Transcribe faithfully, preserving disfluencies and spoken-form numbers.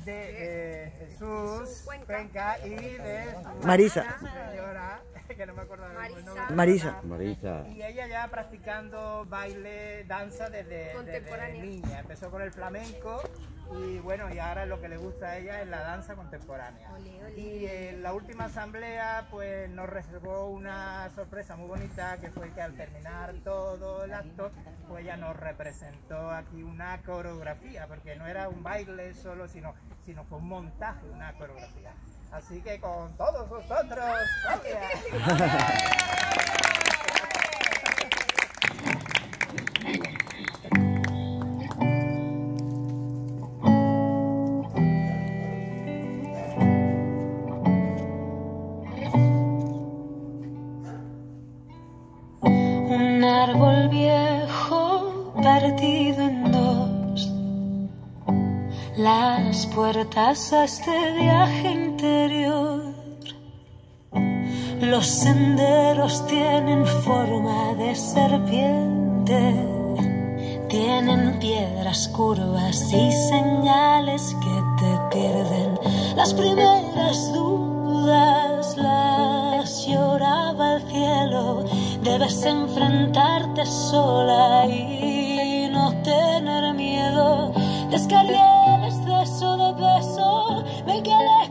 de eh, Jesús Cuenca y de su Marisa. señora, que no me acuerdo el nombre. Marisa. Marisa. Y ella ya practicando baile, danza desde, desde niña. Empezó con el flamenco y bueno, y ahora lo que le gusta a ella es la danza contemporánea. Olé, olé. Y en la última asamblea pues nos reservó una sorpresa muy bonita, que fue que al terminar todo el acto pues ella nos representó aquí una coreografía, porque no era un baile solo, sino, sino fue un montaje, una coreografía. Así que con todos vosotros, un árbol viejo partido en dos, las puertas a este viaje interior. Los senderos tienen forma de serpiente, tienen piedras curvas y señales que te pierden. Las primeras dudas las lloraba el cielo. Debes enfrentarte sola y no tener miedo. Descargué el exceso de peso, me quedé